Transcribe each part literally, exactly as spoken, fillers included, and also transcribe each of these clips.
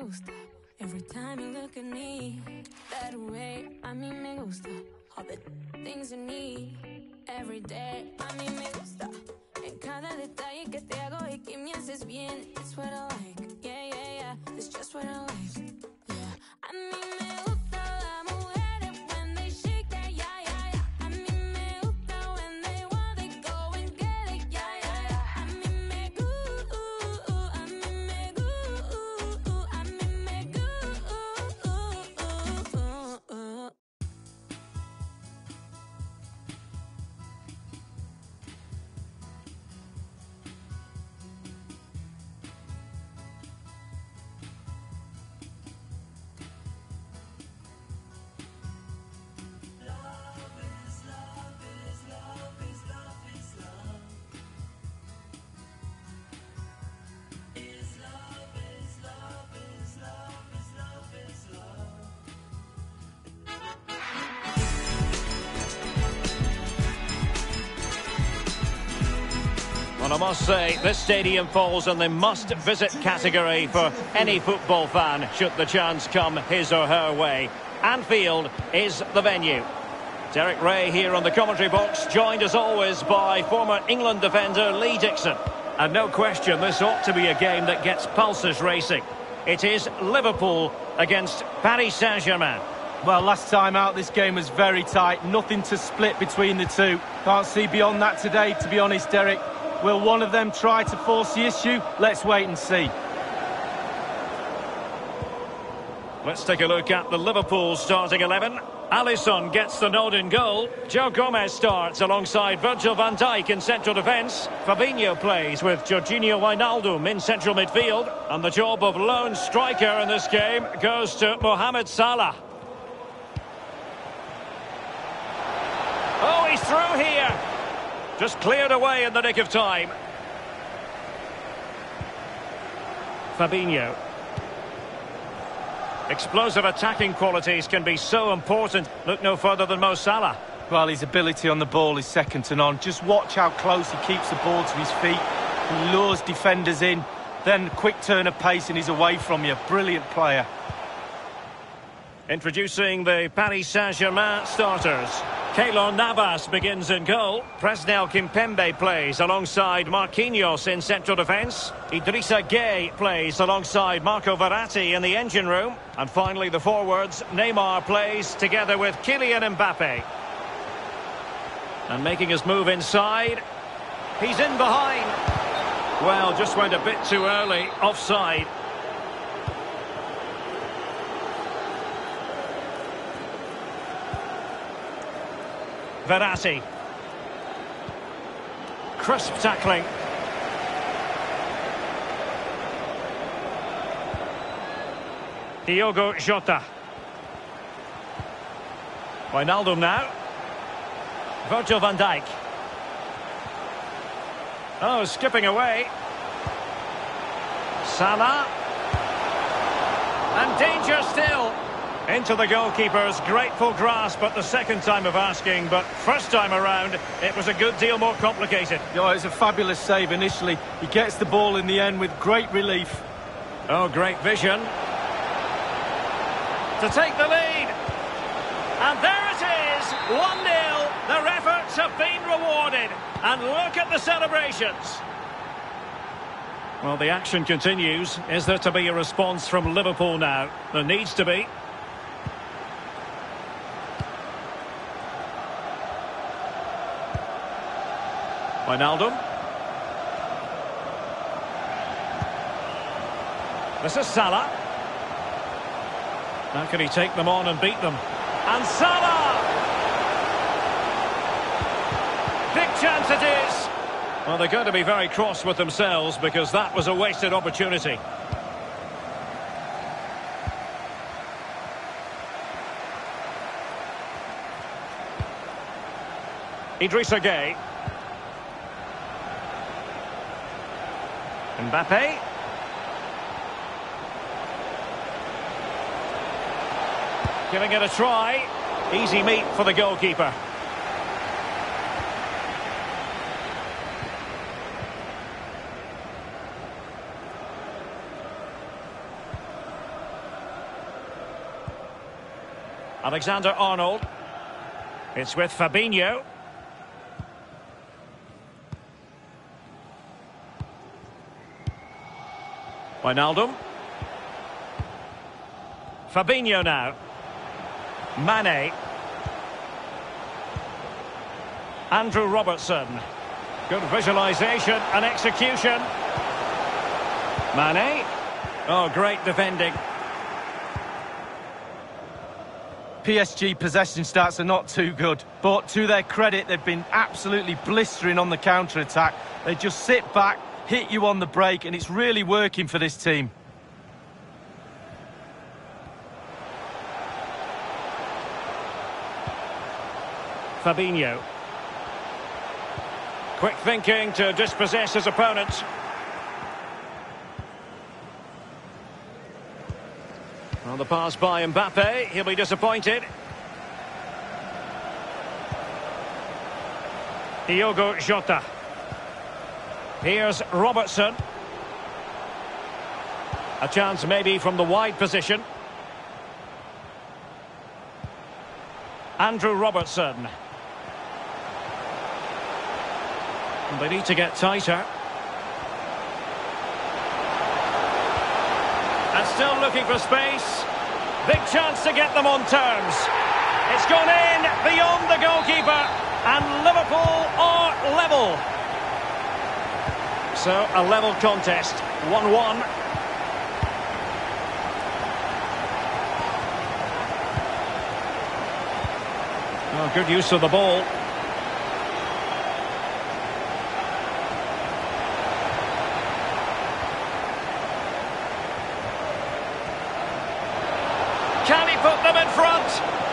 gusta. Every time you look at me that way, a mí me gusta. All the things you need every day, a mí me gusta. En cada detalle que te hago y que me haces bien, it's what I like. Yeah, yeah, yeah, it's just what I like. Yeah, a mí me gusta las mujeres when they shake that, yeah, yeah, yeah. A mí me gusta when they want, they go and get it, yeah, yeah, yeah. A mí me gusta, a mí me gusta, a mí me gusta. Well, I must say, this stadium falls in the must-visit category for any football fan, should the chance come his or her way. Anfield is the venue. Derek Ray here on the commentary box, joined as always by former England defender Lee Dixon. And no question, this ought to be a game that gets pulses racing. It is Liverpool against Paris Saint-Germain. Well, last time out, this game was very tight. Nothing to split between the two. Can't see beyond that today, to be honest, Derek. Will one of them try to force the issue? Let's wait and see. Let's take a look at the Liverpool starting eleven. Alisson gets the nod in goal. Joe Gomez starts alongside Virgil van Dijk in central defence. Fabinho plays with Jorginho Wijnaldum in central midfield. And the job of lone striker in this game goes to Mohamed Salah. Oh, he's through here. Just cleared away in the nick of time. Fabinho. Explosive attacking qualities can be so important. Look no further than Mo Salah. Well, his ability on the ball is second to none. Just watch how close he keeps the ball to his feet. He lures defenders in. Then quick turn of pace and he's away from you. Brilliant player. Introducing the Paris Saint-Germain starters. Keylor Navas begins in goal. Presnel Kimpembe plays alongside Marquinhos in central defence. Idrissa Gueye plays alongside Marco Verratti in the engine room. And finally the forwards, Neymar plays together with Kylian Mbappe. And making his move inside. He's in behind. Well, just went a bit too early, offside. Verratti. Crisp tackling. Diogo Jota. Wijnaldum now. Virgil van Dijk. Oh, skipping away. Salah. And danger still. Into the goalkeeper's grateful grasp at the second time of asking, but first time around, it was a good deal more complicated. Oh, it's a fabulous save initially. He gets the ball in the end with great relief. Oh, great vision. To take the lead. And there it is, one nil. Their efforts have been rewarded. And look at the celebrations. Well, the action continues. Is there to be a response from Liverpool now? There needs to be. Wijnaldum. This is Salah. How can he take them on and beat them? And Salah! Big chance it is. Well, they're going to be very cross with themselves because that was a wasted opportunity. Idrissa Gueye. Mbappe. Giving it a try. Easy meat for the goalkeeper. Alexander-Arnold. It's with Fabinho. Wijnaldum. Fabinho now. Mane. Andrew Robertson. Good visualisation and execution. Mane. Oh, great defending. P S G possession stats are not too good, but to their credit, they've been absolutely blistering on the counter-attack. They just sit back, hit you on the break, and it's really working for this team. Fabinho. Quick thinking to dispossess his opponent. Well, the pass by Mbappe, he'll be disappointed. Diogo Jota. Here's Robertson. A chance maybe from the wide position. Andrew Robertson. And they need to get tighter. And still looking for space. Big chance to get them on terms. It's gone in beyond the goalkeeper. And Liverpool are level. So a level contest. one one. Oh, good use of the ball. Can he put them in front?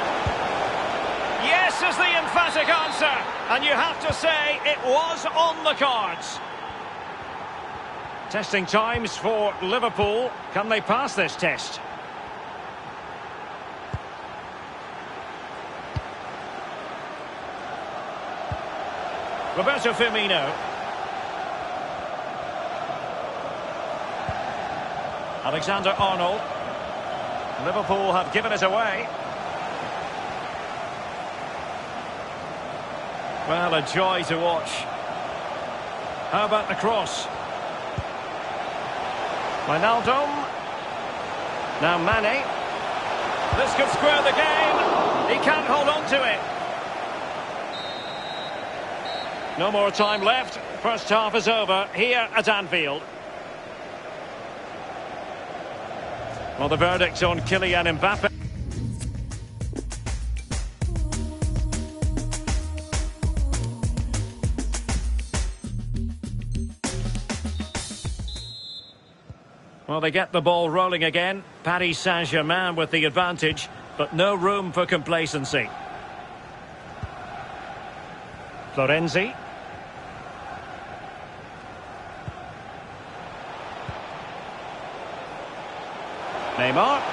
Yes is the emphatic answer. And you have to say it was on the cards. Testing times for Liverpool. Can they pass this test? Roberto Firmino. Alexander-Arnold. Liverpool have given it away. Well, a joy to watch. How about the cross? Wijnaldum. Now Mane. This could square the game. He can't hold on to it. No more time left. First half is over here at Anfield. Well, the verdict on Kylian Mbappe. Well, they get the ball rolling again. Paris Saint-Germain with the advantage, but no room for complacency. Florenzi. Neymar.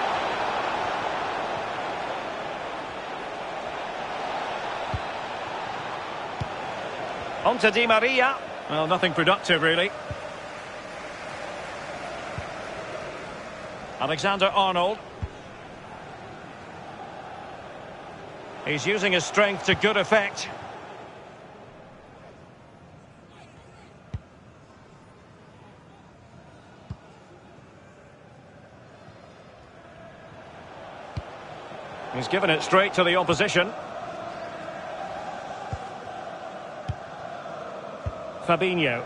On to Di Maria. Well, nothing productive, really. Alexander-Arnold. He's using his strength to good effect. He's given it straight to the opposition. Fabinho.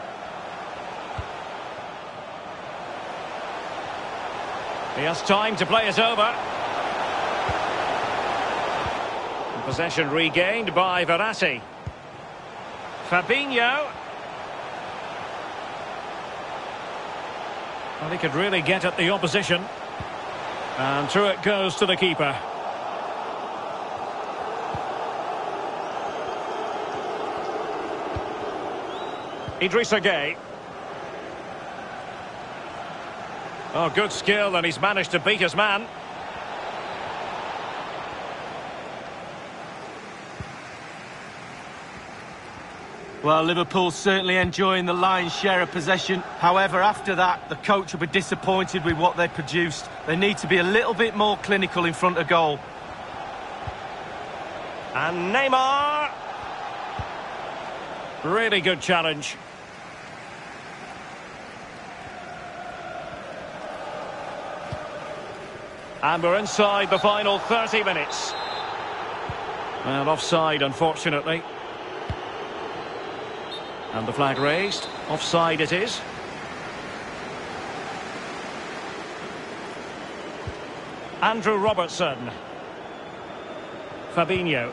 He has time to play it over. And possession regained by Verratti. Fabinho. Well, he could really get at the opposition. And through it goes to the keeper. Idrissa Gueye. Oh, good skill, and he's managed to beat his man. Well, Liverpool's certainly enjoying the lion's share of possession. However, after that, the coach will be disappointed with what they produced. They need to be a little bit more clinical in front of goal. And Neymar. Really good challenge. And we're inside the final thirty minutes. Well, offside, unfortunately. And the flag raised. Offside it is. Andrew Robertson. Fabinho.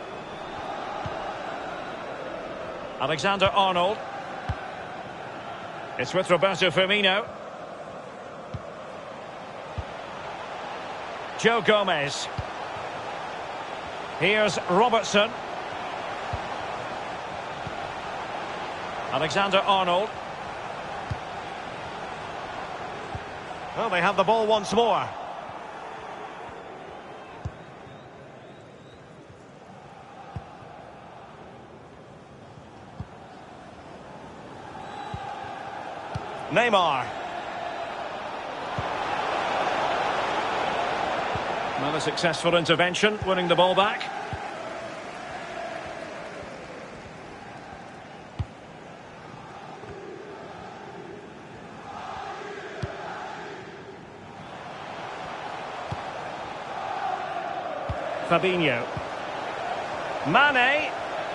Alexander-Arnold. It's with Roberto Firmino. Joe Gomez. Here's Robertson. Alexander-Arnold. Well, they have the ball once more. Neymar. Well, a successful intervention, winning the ball back. Fabinho. Mane.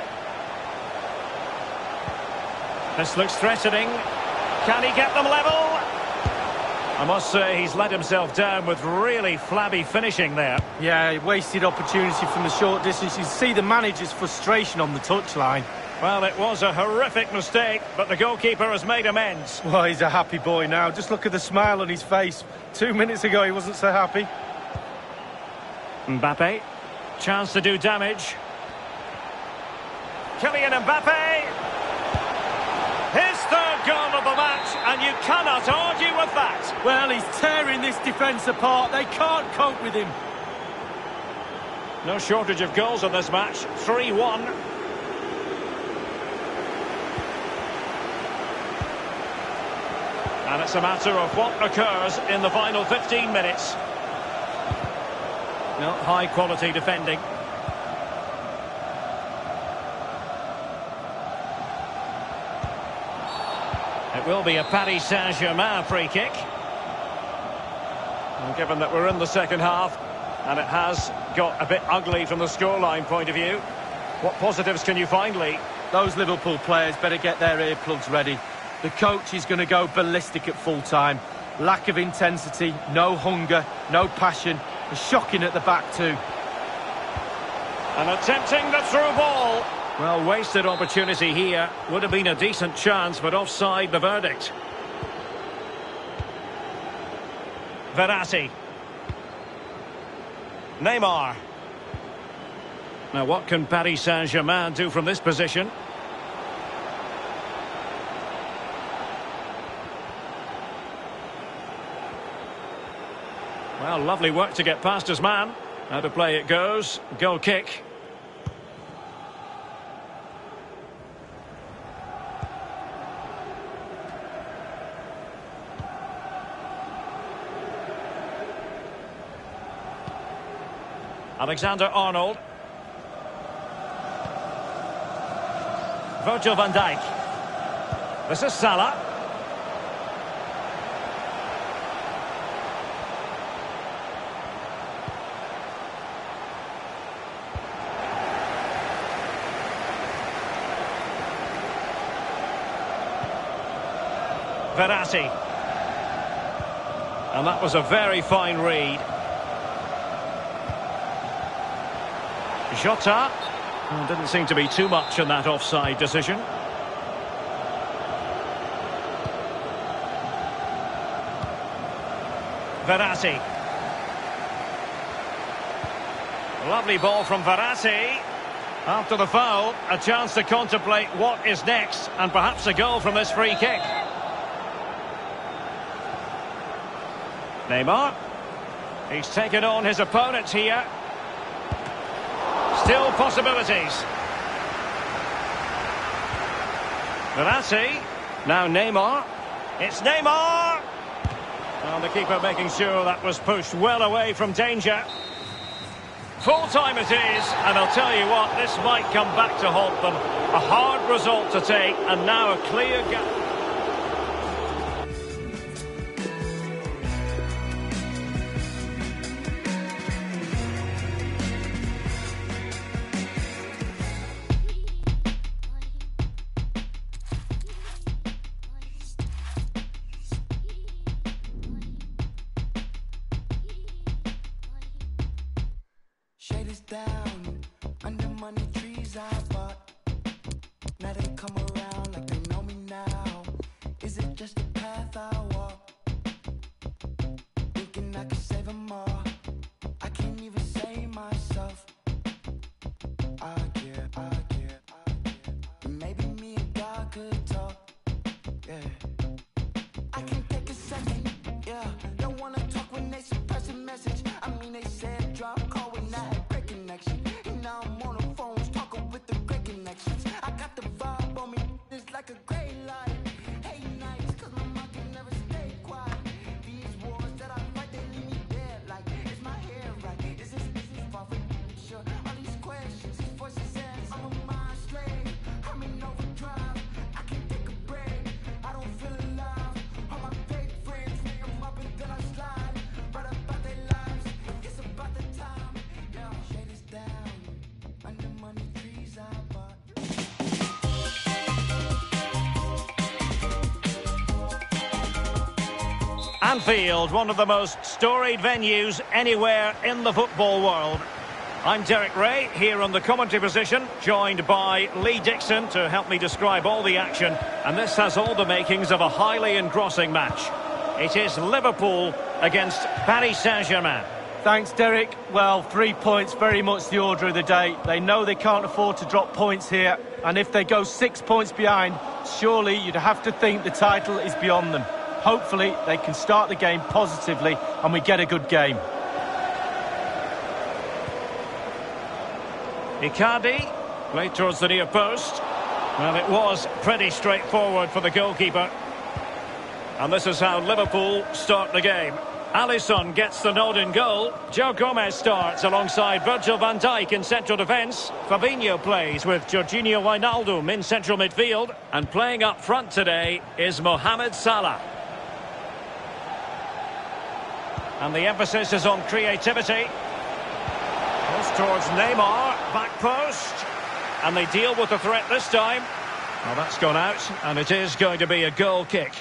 This looks threatening. Can he get them level? I must say he's let himself down with really flabby finishing there. Yeah, wasted opportunity from the short distance. You see the manager's frustration on the touchline. Well, it was a horrific mistake, but the goalkeeper has made amends. Well, he's a happy boy now. Just look at the smile on his face. Two minutes ago, he wasn't so happy. Mbappe. Chance to do damage. Kylian Mbappe. His third goal of the match, and you cannot argue with that. Well, he's tearing this defence apart. They can't cope with him. No shortage of goals in this match. three one. And it's a matter of what occurs in the final fifteen minutes. No, high quality defending. It will be a Paris Saint-Germain free kick. And given that we're in the second half, and it has got a bit ugly from the scoreline point of view, what positives can you find, Lee? Those Liverpool players better get their earplugs ready. The coach is going to go ballistic at full time. Lack of intensity, no hunger, no passion. Shocking at the back too. And attempting the through ball. Well, wasted opportunity here. Would have been a decent chance, but offside the verdict. Verratti. Neymar. Now, what can Paris Saint-Germain do from this position? Well, lovely work to get past his man. How to play it goes. Goal kick. Alexander-Arnold. Virgil van Dijk. This is Salah. Verratti. And that was a very fine read. Jota. Well, didn't seem to be too much in that offside decision. Verratti. Lovely ball from Verratti. After the foul, a chance to contemplate what is next, and perhaps a goal from this free kick. Neymar. He's taken on his opponent here. Still possibilities. Verratti. Now Neymar. It's Neymar! Well, the keeper making sure that was pushed well away from danger. Full time it is, and I'll tell you what, this might come back to haunt them. A hard result to take, and now a clear gap. Shade is down, under money trees I bought. Now they come around like they know me now. Is it just the path I walk? Thinking I could save them all. I can't even save myself. I get, I get, I get. Maybe me and God could talk. Yeah. I can't take a second. Yeah. Don't wanna talk when they suppress a message. I mean they said drop call when I had break connection. And now I'm on the phones talking with the great connections. I got the vibe on me, it's like a gray light. Hey nights, cause my mind can never stay quiet. These wars that I fight, they leave me dead. Like, is my hair right? Is this, is this far from sure? All these questions, these voices ask, I'm a mind slave. I'm in overdrive, I can't take a break. I don't feel alive. All my fake friends, ring them up and then I slide. Right about their lives, it's about the time. Yeah, shade is down, under money trees I bought. Anfield, one of the most storied venues anywhere in the football world. I'm Derek Ray, here on the commentary position, joined by Lee Dixon to help me describe all the action. And this has all the makings of a highly engrossing match. It is Liverpool against Paris Saint-Germain. Thanks, Derek. Well, three points, very much the order of the day. They know they can't afford to drop points here. And if they go six points behind, surely you'd have to think the title is beyond them. Hopefully, they can start the game positively and we get a good game. Icardi, played towards the near post. Well, it was pretty straightforward for the goalkeeper. And this is how Liverpool start the game. Alisson gets the nod in goal. Joe Gomez starts alongside Virgil van Dijk in central defence. Fabinho plays with Jorginho Wijnaldum in central midfield. And playing up front today is Mohamed Salah. And the emphasis is on creativity. Cross towards Neymar, back post. And they deal with the threat this time. Well, that's gone out, and it is going to be a goal kick.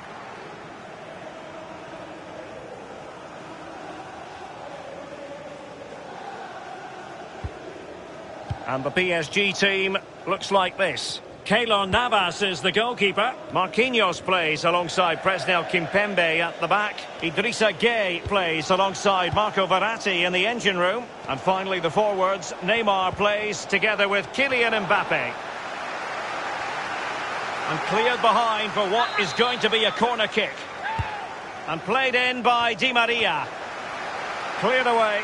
And the P S G team looks like this. Keylor Navas is the goalkeeper. Marquinhos plays alongside Presnel Kimpembe at the back. Idrissa Gueye plays alongside Marco Verratti in the engine room. And finally the forwards, Neymar plays together with Kylian Mbappe. And cleared behind for what is going to be a corner kick. And played in by Di Maria. Cleared away.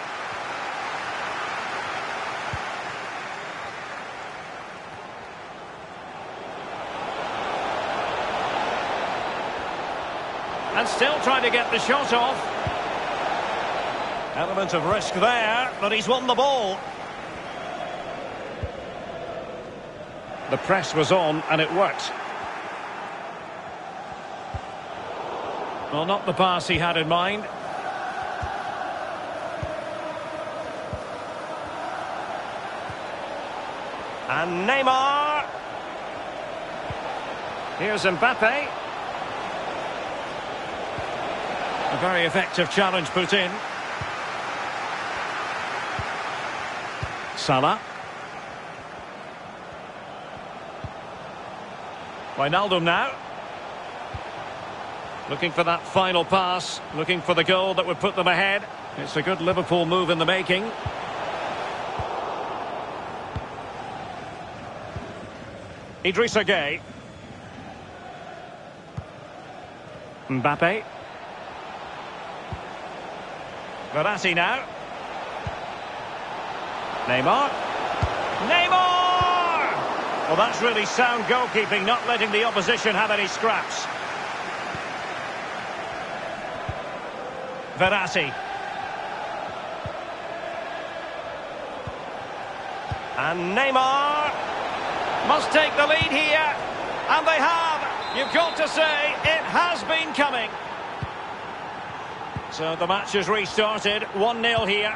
And still trying to get the shot off. Element of risk there, but he's won the ball. The press was on and it worked. Well, not the pass he had in mind. And Neymar. Here's Mbappe. A very effective challenge put in. Salah. Wijnaldum now. Looking for that final pass. Looking for the goal that would put them ahead. It's a good Liverpool move in the making. Idrissa Gueye. Mbappe. Verratti now. Neymar. Neymar! Well, that's really sound goalkeeping, not letting the opposition have any scraps. Verratti. And Neymar must take the lead here. And they have. You've got to say, it has been coming. So the match has restarted. one nil here.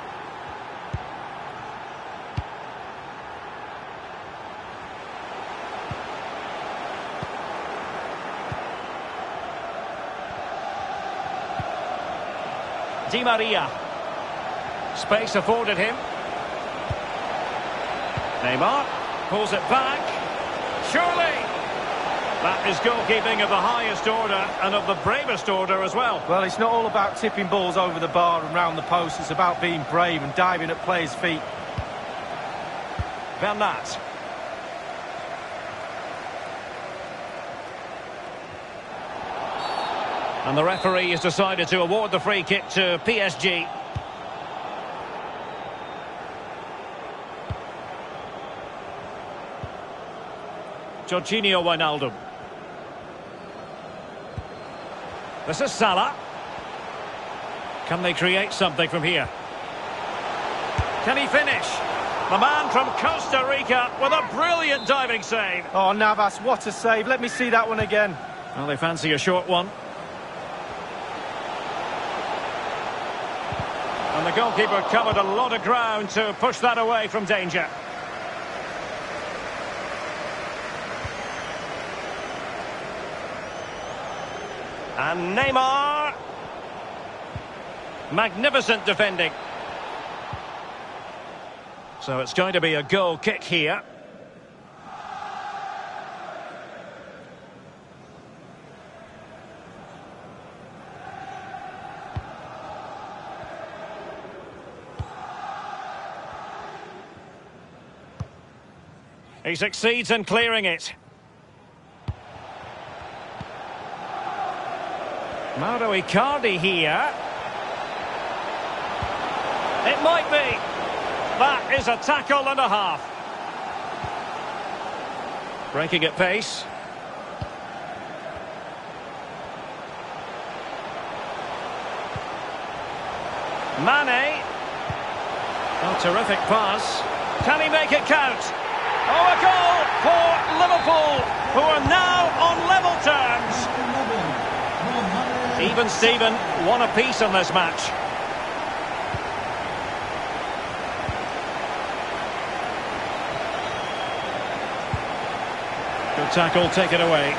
Di Maria. Space afforded him. Neymar pulls it back. Surely! That is goalkeeping of the highest order and of the bravest order as well. Well, it's not all about tipping balls over the bar and round the post. It's about being brave and diving at players' feet. Bernat. And the referee has decided to award the free kick to P S G. Jorginho Wijnaldum. This is Salah. Can they create something from here? Can he finish? The man from Costa Rica with a brilliant diving save. Oh, Navas, what a save. Let me see that one again. Well, they fancy a short one. And the goalkeeper covered a lot of ground to push that away from danger. And Neymar. Magnificent defending. So it's going to be a goal kick here. He succeeds in clearing it. Mauro Icardi here. It might be. That is a tackle and a half. Breaking at pace. Mane. Oh, terrific pass. Can he make it count? Oh, a goal for Liverpool, who are now on level terms. Even Steven, one apiece on this match. Good tackle, take it away.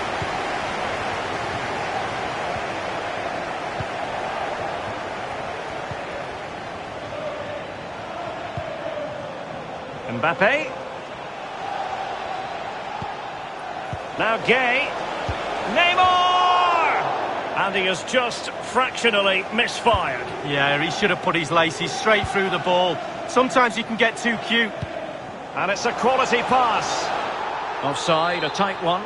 Mbappe. Now Gay. Neymar! And he has just fractionally misfired. Yeah, he should have put his laces straight through the ball. Sometimes you can get too cute. And it's a quality pass. Offside, a tight one.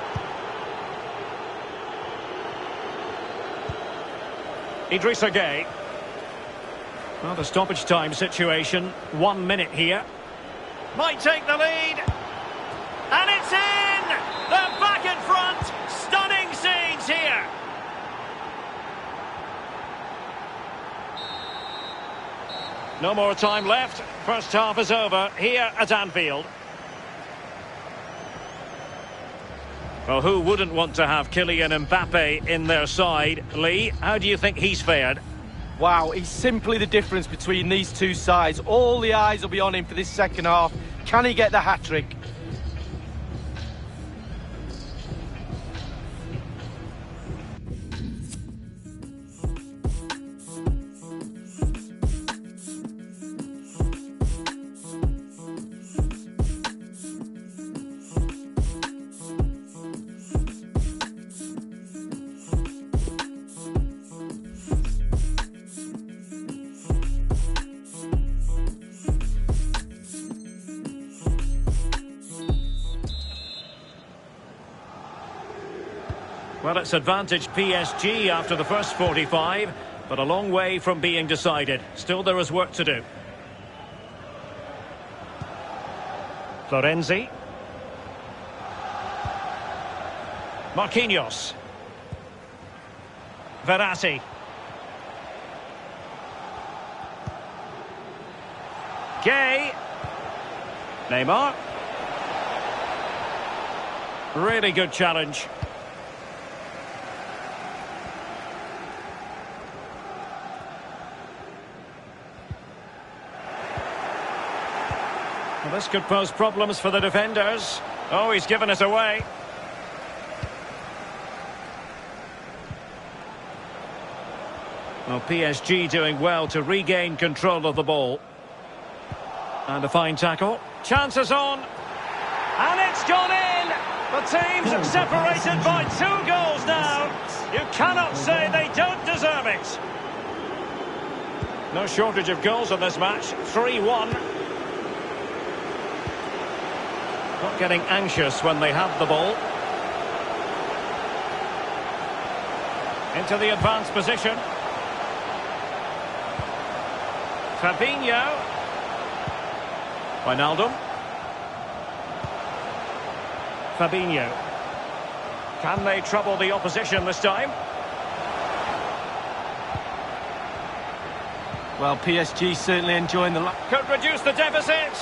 Idrissa Gay. Well, the stoppage time situation, one minute here. Might take the lead. And it's in! They're back in front. Stunning scenes here. No more time left. First half is over here at Anfield. Well, who wouldn't want to have Kylian Mbappe in their side? Lee, how do you think he's fared? Wow, he's simply the difference between these two sides. All the eyes will be on him for this second half. Can he get the hat-trick? Well, it's advantage P S G after the first forty-five, but a long way from being decided. Still, there is work to do. Florenzi. Marquinhos. Verratti. Gay. Neymar. Really good challenge. Well, this could pose problems for the defenders. Oh, he's given it away. Well, P S G doing well to regain control of the ball. And a fine tackle. Chances on. And it's gone in! The teams are separated by two goals now. You cannot say they don't deserve it. No shortage of goals in this match. three one. Not getting anxious when they have the ball. Into the advanced position. Fabinho. Wijnaldum. Fabinho. Can they trouble the opposition this time? Well, P S G certainly enjoying the... Could reduce the deficit.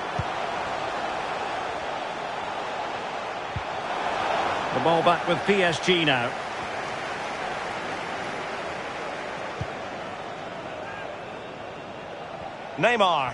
The ball back with P S G now. Neymar.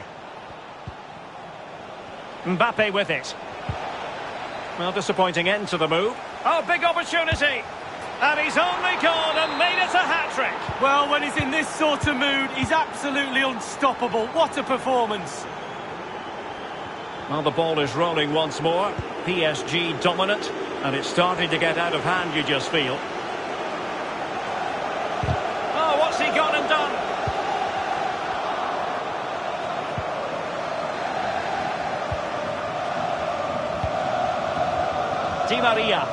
Mbappe with it. Well, disappointing end to the move. Oh, big opportunity. And he's only gone and made it a hat-trick. Well, when he's in this sort of mood, he's absolutely unstoppable. What a performance. Well, the ball is rolling once more. P S G dominant. And it's starting to get out of hand, you just feel. Oh, what's he gone and done? Di Maria.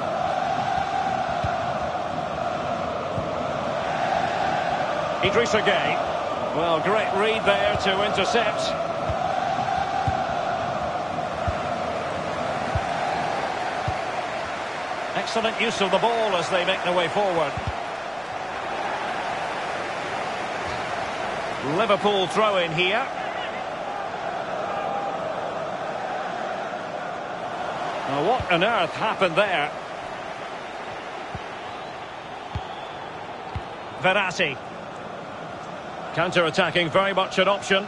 Idrissa Gueye. Well, great read there to intercept. Excellent use of the ball as they make their way forward. Liverpool throw in here. Now, what on earth happened there? Verratti. Counter-attacking, very much an option.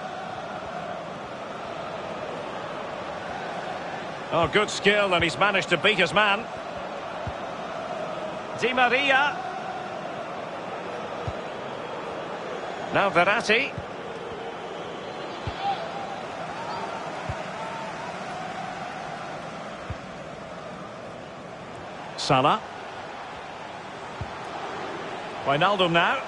Oh, good skill, and he's managed to beat his man. Di Maria. Now Verratti. Salah. Wijnaldum now.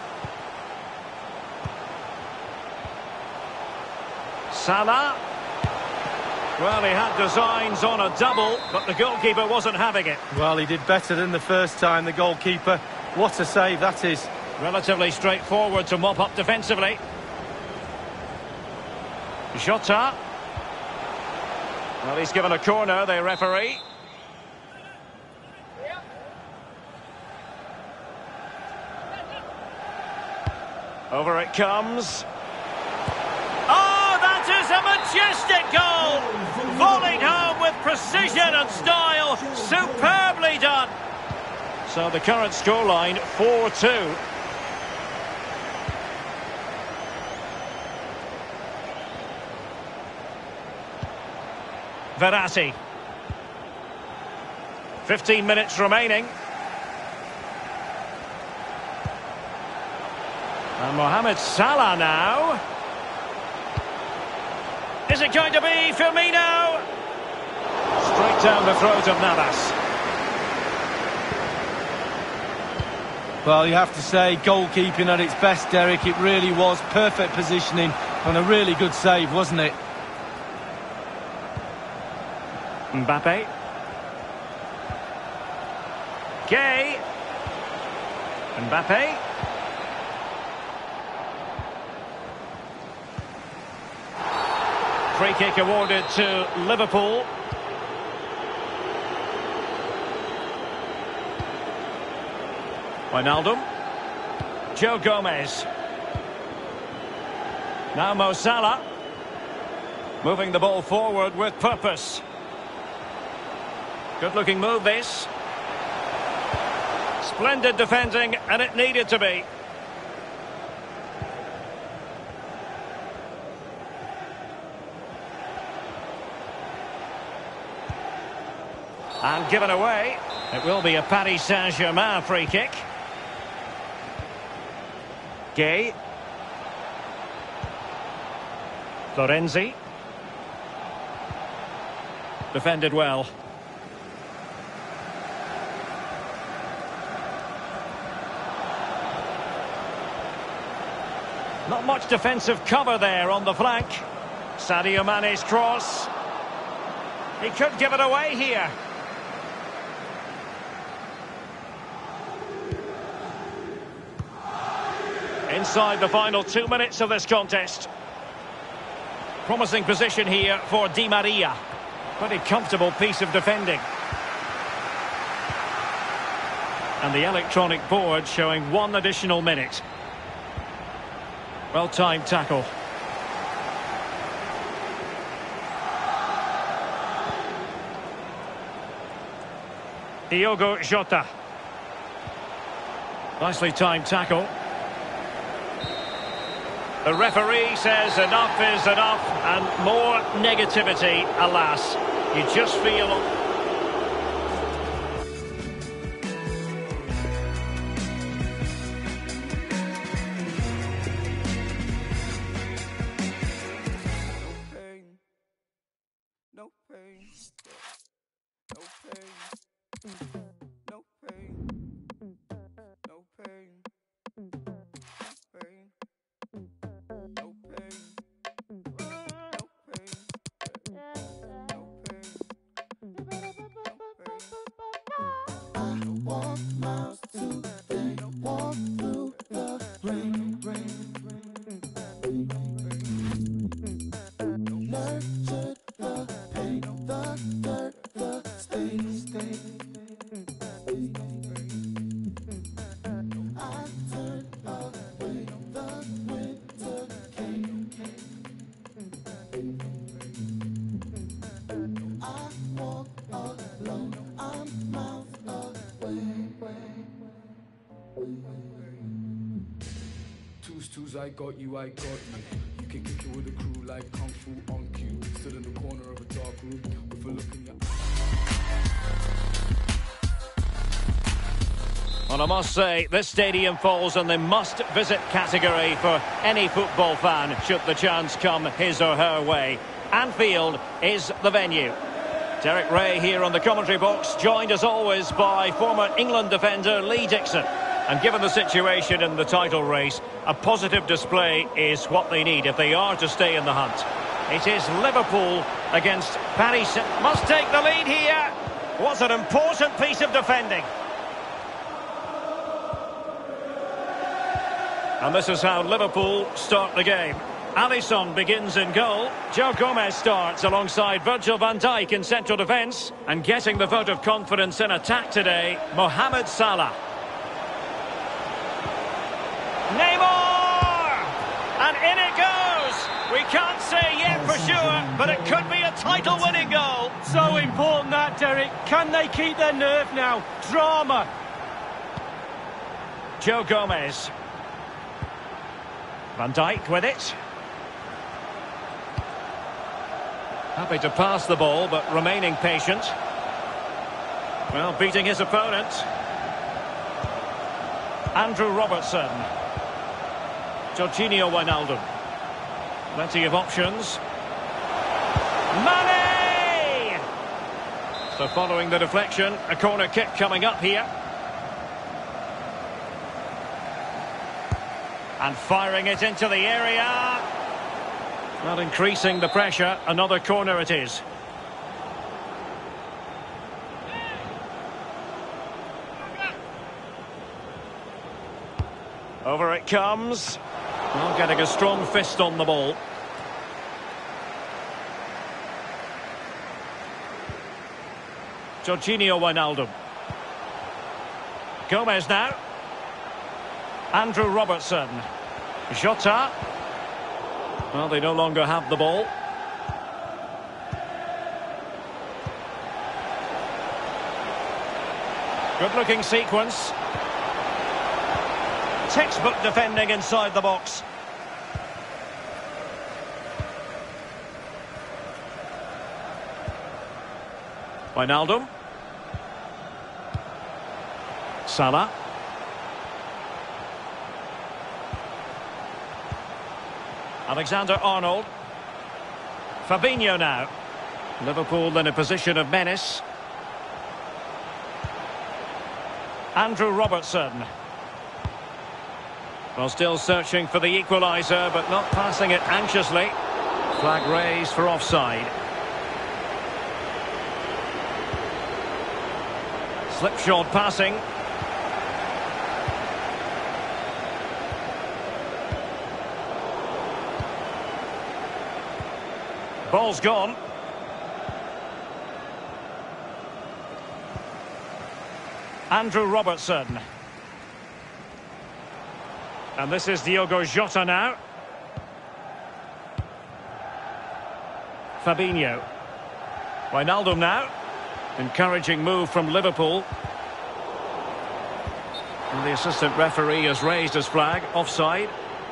Salah. Well, he had designs on a double, but the goalkeeper wasn't having it. Well, he did better than the first time, the goalkeeper. What a save that is. Relatively straightforward to mop up defensively. Jota. Well, he's given a corner, the referee. Over it comes. Oh, that is a majestic goal! Volleyed home with precision and style. Superbly done. So the current scoreline, four two. Verratti. fifteen minutes remaining. And Mohamed Salah now. Is it going to be Firmino? Straight down the throat of Navas. Well, you have to say, goalkeeping at its best, Derek. It really was perfect positioning and a really good save, wasn't it? Mbappe. Gueye. Mbappe. Free kick awarded to Liverpool. Wijnaldum. Joe Gomez. Now Mo Salah. Moving the ball forward with purpose. Good looking move this. Splendid defending, and it needed to be. And given away. It will be a Paris Saint-Germain free kick. Gay. Florenzi. Defended well. Not much defensive cover there on the flank. Sadio Mane's cross. He could give it away here. Inside the final two minutes of this contest. Promising position here for Di Maria. Pretty comfortable piece of defending. And the electronic board showing one additional minute. Well-timed tackle. Diogo Jota. Nicely timed tackle. The referee says enough is enough, and more negativity, alas. You just feel... No pain, no pain, no pain, no pain, no pain. Twos, twos, I got you, I got you. You can kick it with a crew like Kung Fu on cue. Stood in the corner of a dark room with a look in your Well, I must say, this stadium falls in the must-visit category for any football fan, should the chance come his or her way. Anfield is the venue. Derek Ray here on the commentary box, joined as always by former England defender Lee Dixon. And given the situation in the title race, a positive display is what they need if they are to stay in the hunt. It is Liverpool against Paris. Must take the lead here. What an important piece of defending. And this is how Liverpool start the game. Alisson begins in goal. Joe Gomez starts alongside Virgil van Dijk in central defence. And getting the vote of confidence in attack today, Mohamed Salah. Neymar! And in it goes! We can't say yet for sure, but it could be a title-winning goal. So important that, Derek. Can they keep their nerve now? Drama. Joe Gomez. Van Dijk with it. Happy to pass the ball, but remaining patient. Well, beating his opponent. Andrew Robertson. Jorginho Wijnaldum. Plenty of options. Mane! So following the deflection, a corner kick coming up here. And firing it into the area. Not increasing the pressure. Another corner it is. Over it comes. Well, getting a strong fist on the ball. Jorginho Wijnaldum. Gomez now. Andrew Robertson. Jota. Well, they no longer have the ball. Good-looking sequence. Textbook defending inside the box. Wijnaldum. Salah. Alexander-Arnold. Fabinho now. Liverpool in a position of menace. Andrew Robertson. Well, still searching for the equaliser, but not passing it anxiously. Flag raised for offside. Slipshod passing. Ball's gone. Andrew Robertson. And this is Diogo Jota now. Fabinho. Wijnaldum now. Encouraging move from Liverpool. And the assistant referee has raised his flag. Offside.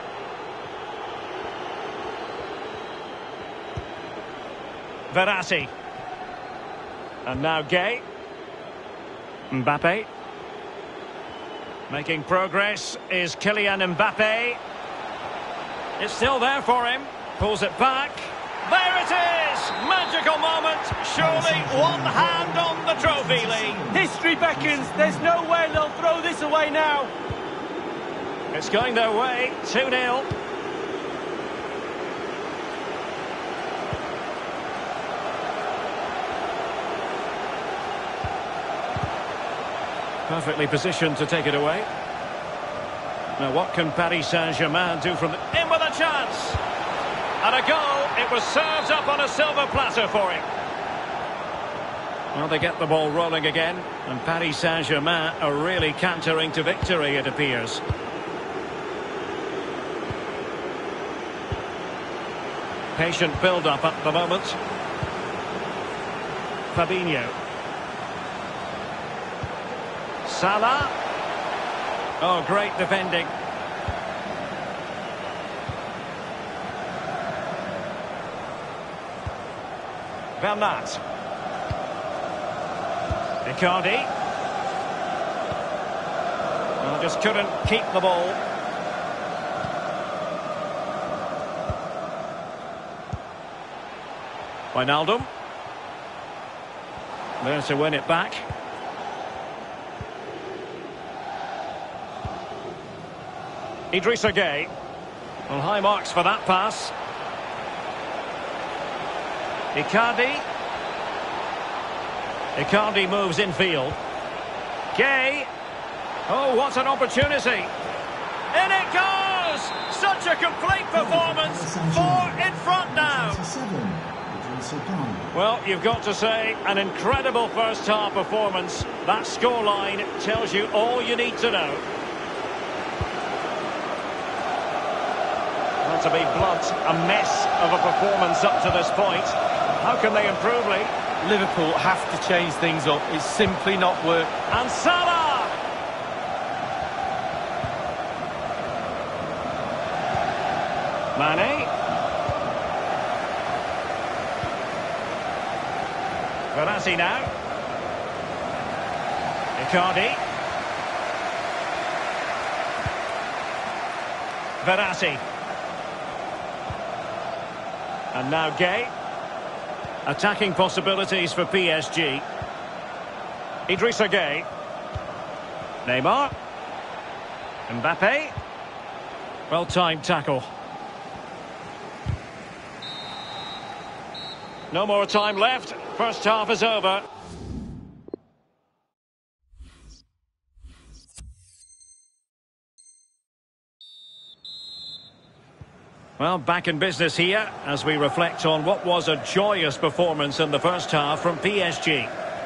Verratti. And now Gay. Mbappe. Making progress is Kylian Mbappe. It's still there for him. Pulls it back. There it is! Magical moment. Surely one hand on the trophy, Lee. History beckons. There's no way they'll throw this away now. It's going their way. two nil. Perfectly positioned to take it away. Now what can Paris Saint-Germain do from the... In with a chance! And a goal. It was served up on a silver platter for him. Well, they get the ball rolling again. And Paris Saint-Germain are really cantering to victory, it appears. Patient build-up at the moment. Fabinho. Salah. Oh, great defending. Bernat. Icardi. Well, just couldn't keep the ball. Wijnaldum. There to win it back. Idrissa Gueye. Well, high marks for that pass. Icardi. Icardi moves infield. Gueye. Oh, what an opportunity. In it goes! Such a complete performance. Four in front now. Well, you've got to say, an incredible first half performance. That scoreline tells you all you need to know. To be blunt, a mess of a performance up to this point. How can they improve, Lee? Liverpool have to change things up. It's simply not worked. And Salah! Mane. Verratti now. Icardi. Verratti. And now Gueye. Attacking possibilities for P S G. Idrissa Gueye. Neymar. Mbappe. Well-timed tackle. No more time left. First half is over. Well, back in business here as we reflect on what was a joyous performance in the first half from P S G.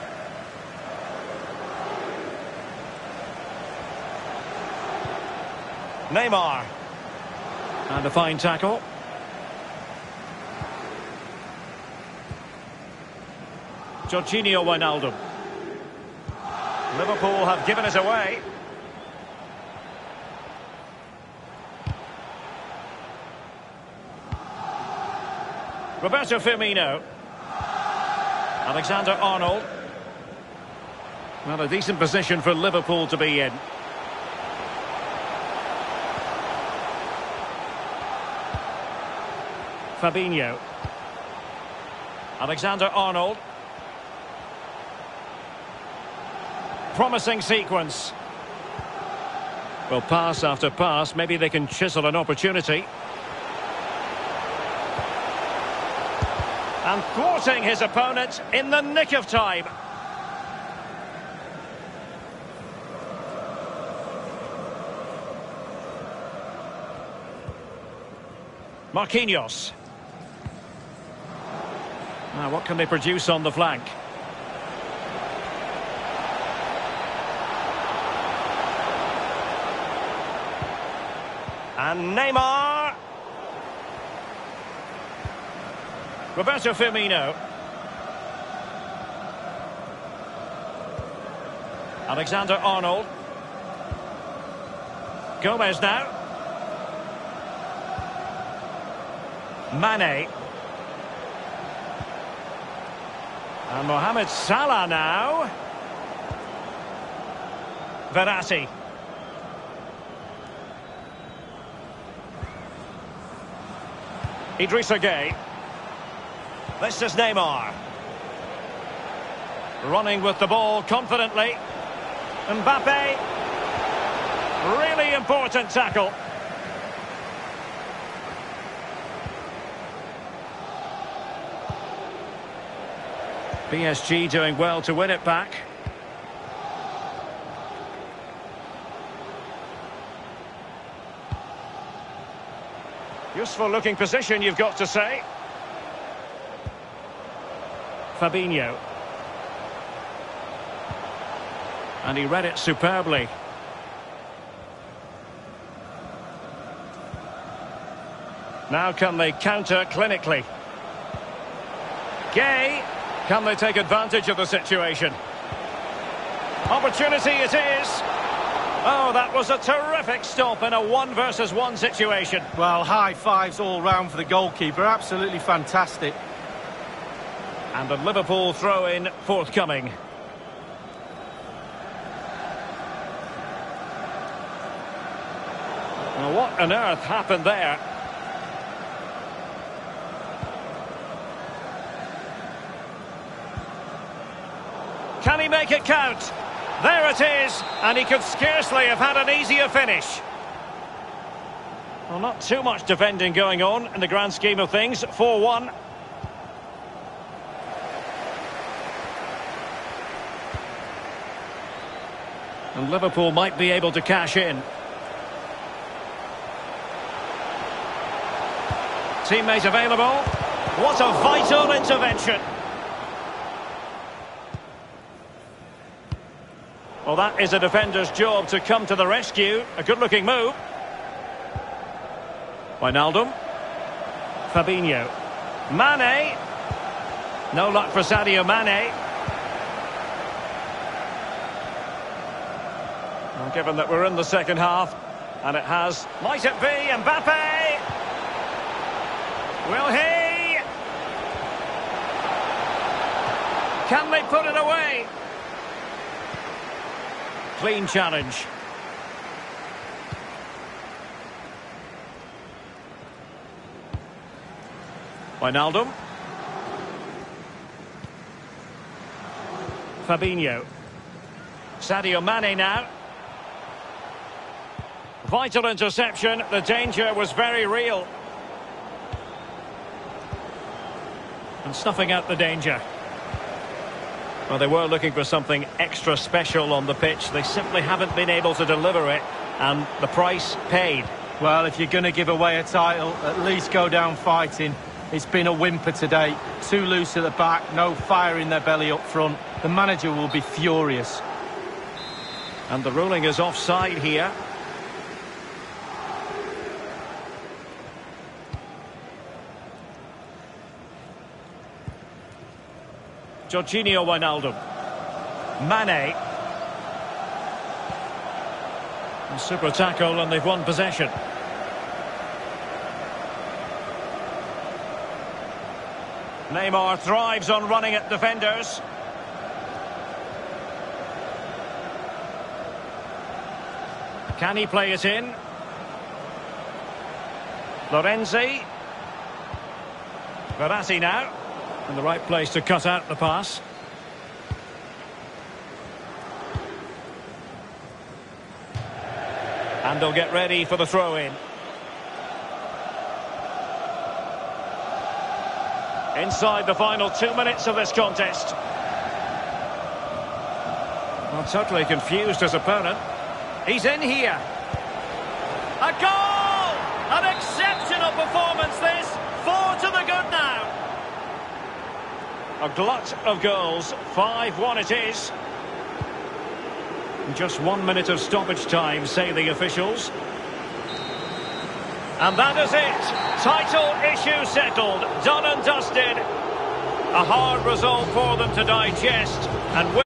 Neymar. And a fine tackle. Jorginho Wijnaldum. Liverpool have given it away. Roberto Firmino. Alexander-Arnold. Well, a decent position for Liverpool to be in. Fabinho. Alexander-Arnold. Promising sequence. Well, pass after pass, maybe they can chisel an opportunity. And thwarting his opponent in the nick of time. Marquinhos. Now, what can they produce on the flank? And Neymar. Roberto Firmino. Alexander-Arnold. Gomez now. Mane. And Mohamed Salah now. Verratti. Idrissa Gueye. This is Neymar. Running with the ball confidently. Mbappe. Really important tackle. P S G doing well to win it back. Useful looking position, you've got to say. Fabinho. And he read it superbly. Now can they counter clinically? Gueye. Can they take advantage of the situation? Opportunity it is. Oh, that was a terrific stop in a one versus one situation. Well, high fives all round for the goalkeeper. Absolutely fantastic. And the Liverpool throw-in forthcoming. Well, what on earth happened there? Can he make it count? There it is, and he could scarcely have had an easier finish. Well, not too much defending going on in the grand scheme of things. four one. And Liverpool might be able to cash in. Teammate available. What a vital intervention. Well, that is a defender's job to come to the rescue. A good-looking move. Wijnaldum. Fabinho. Mane. No luck for Sadio Mane. Well, given that we're in the second half, and it has... Might it be Mbappe? Will he? Can they put it away? Clean challenge. Wijnaldum. Fabinho. Sadio Mane now. Vital interception. The danger was very real. And snuffing out the danger. Well, they were looking for something extra special on the pitch. They simply haven't been able to deliver it, and the price paid. Well, if you're going to give away a title, at least go down fighting. It's been a whimper today. Too loose at the back, no fire in their belly up front. The manager will be furious. And the ruling is offside here. Jorginho Wijnaldum. Mane. Super tackle, and they've won possession. Neymar thrives on running at defenders. Can he play it in? Lorenzi. Verratti now. In the right place to cut out the pass. And they'll get ready for the throw-in. Inside the final two minutes of this contest. Well, totally confused his opponent. He's in here. A goal! An exceptional performance this. Four to the good now. A glut of goals. five one it is. Just one minute of stoppage time, say the officials. And that is it. Title issue settled. Done and dusted. A hard result for them to digest. And